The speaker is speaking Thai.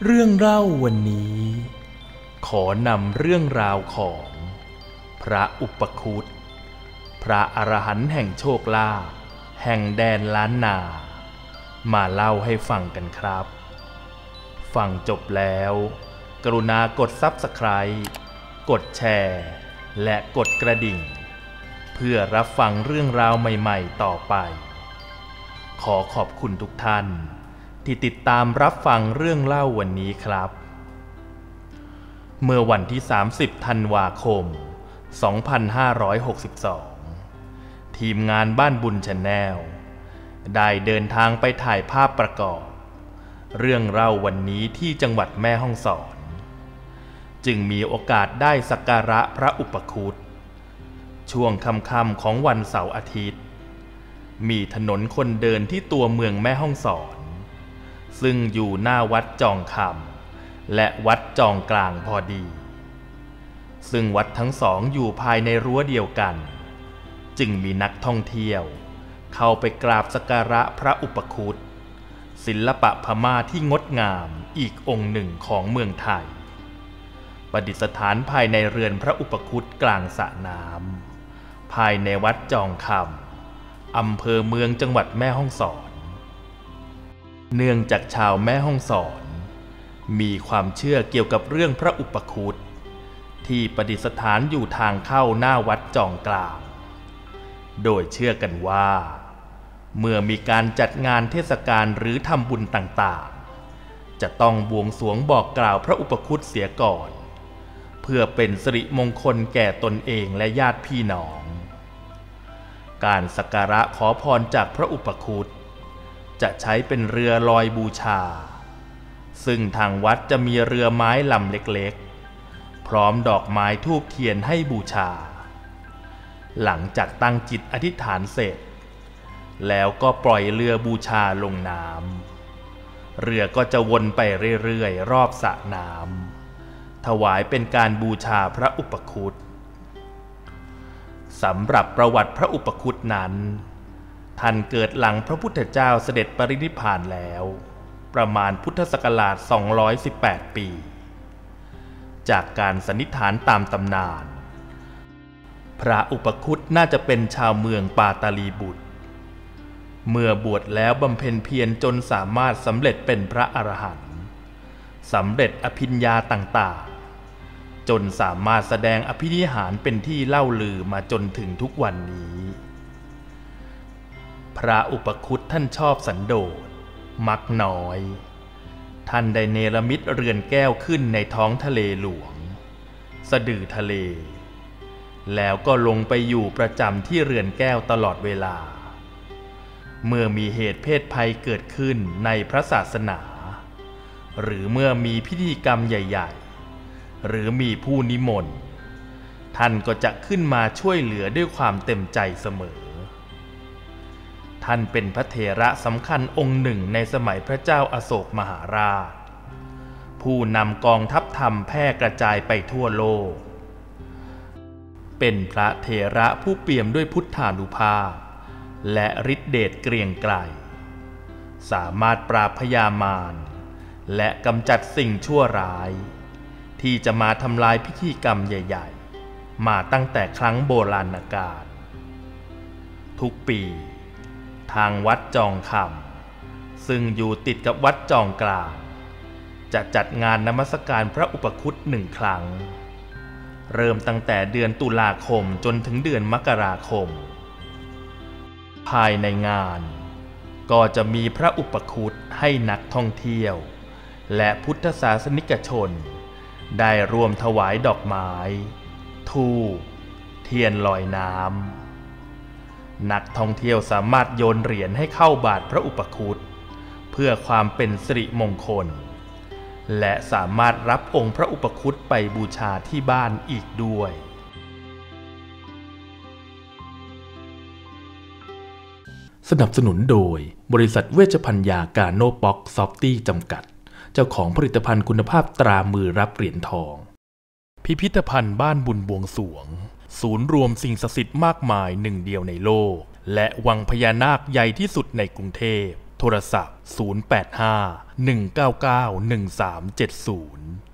เรื่องเล่าวันนี้ขอนำเรื่องราวของพระอุปคุตพระอรหันต์แห่งโชคลาภแห่งแดนล้านนามาเล่าให้ฟังกันครับฟังจบแล้วกรุณากด Subscribe กดแชร์และกดกระดิ่งเพื่อรับฟังเรื่องราวใหม่ๆต่อไปขอขอบคุณทุกท่านที่ติดตามรับฟังเรื่องเล่าวันนี้ครับเมื่อวันที่30ธันวาคม2562ทีมงานบ้านบุญชาแนลได้เดินทางไปถ่ายภาพประกอบเรื่องเล่าวันนี้ที่จังหวัดแม่ฮ่องสอนจึงมีโอกาสได้สักการะพระอุปคุตช่วงค่ำๆของวันเสาร์อาทิตย์มีถนนคนเดินที่ตัวเมืองแม่ฮ่องสอนซึ่งอยู่หน้าวัดจองคำและวัดจองกลางพอดีซึ่งวัดทั้งสองอยู่ภายในรั้วเดียวกันจึงมีนักท่องเที่ยวเข้าไปกราบสักการะพระอุปคุตศิลปะพม่าที่งดงามอีกองค์หนึ่งของเมืองไทยประดิษฐานภายในเรือนพระอุปคุตกลางสระน้ำภายในวัดจองคำอำเภอเมืองจังหวัดแม่ฮ่องสอนเนื่องจากชาวแม่ฮ่องสอนมีความเชื่อเกี่ยวกับเรื่องพระอุปคุตที่ประดิษฐานอยู่ทางเข้าหน้าวัดจองกลางโดยเชื่อกันว่าเมื่อมีการจัดงานเทศกาลหรือทำบุญต่างๆจะต้องบวงสรวงบอกกล่าวพระอุปคุตเสียก่อนเพื่อเป็นสิริมงคลแก่ตนเองและญาติพี่น้องการสักการะขอพรจากพระอุปคุตจะใช้เป็นเรือลอยบูชาซึ่งทางวัดจะมีเรือไม้ลำเล็กๆพร้อมดอกไม้ธูปเทียนให้บูชาหลังจากตั้งจิตอธิษฐานเสร็จแล้วก็ปล่อยเรือบูชาลงน้ำเรือก็จะวนไปเรื่อยๆรอบสระน้ำถวายเป็นการบูชาพระอุปคุตสำหรับประวัติพระอุปคุตนั้นท่านเกิดหลังพระพุทธเจ้าเสด็จปรินิพพานแล้วประมาณพุทธศักราช218 ปีจากการสันนิษฐานตามตำนานพระอุปคุตน่าจะเป็นชาวเมืองปาตาลีบุตรเมื่อบวชแล้วบำเพ็ญเพียรจนสามารถสำเร็จเป็นพระอรหันต์สำเร็จอภิญญาต่างๆจนสามารถแสดงอภินิหารเป็นที่เล่าลือมาจนถึงทุกวันนี้พระอุปคุตท่านชอบสันโดษมักน้อยท่านได้เนรมิตเรือนแก้วขึ้นในท้องทะเลหลวงสะดือทะเลแล้วก็ลงไปอยู่ประจำที่เรือนแก้วตลอดเวลาเมื่อมีเหตุเพศภัยเกิดขึ้นในพระศาสนาหรือเมื่อมีพิธีกรรมใหญ่ๆหรือมีผู้นิมนต์ท่านก็จะขึ้นมาช่วยเหลือด้วยความเต็มใจเสมอท่านเป็นพระเถระสำคัญองค์หนึ่งในสมัยพระเจ้าอโศกมหาราชผู้นำกองทัพธรรมแพร่กระจายไปทั่วโลกเป็นพระเถระผู้เปี่ยมด้วยพุทธานุภาพและฤทธิเดชเกรียงไกรสามารถปราบพญามารและกำจัดสิ่งชั่วร้ายที่จะมาทำลายพิธีกรรมใหญ่ๆมาตั้งแต่ครั้งโบราณกาลทุกปีทางวัดจองคำซึ่งอยู่ติดกับวัดจองกลางจะจัดงานนมัสการพระอุปคุต1 ครั้งเริ่มตั้งแต่เดือนตุลาคมจนถึงเดือนมกราคมภายในงานก็จะมีพระอุปคุตให้นักท่องเที่ยวและพุทธศาสนิกชนได้รวมถวายดอกไม้ธูปเทียนลอยน้ำนักท่องเที่ยวสามารถโยนเหรียญให้เข้าบาตรพระอุปคุตเพื่อความเป็นสิริมงคลและสามารถรับองค์พระอุปคุตไปบูชาที่บ้านอีกด้วยสนับสนุนโดยบริษัทเวชภัณฑ์ยากาโนป๊อกซอฟตี้จำกัดเจ้าของผลิตภัณฑ์คุณภาพตรามือรับเหรียญทองพิพิธภัณฑ์บ้านบุญบวงสรวงศูนย์รวมสิ่งศักดิ์สิทธิ์มากมายหนึ่งเดียวในโลกและวังพญานาคใหญ่ที่สุดในกรุงเทพโโทรศัพท์ 085 199 1370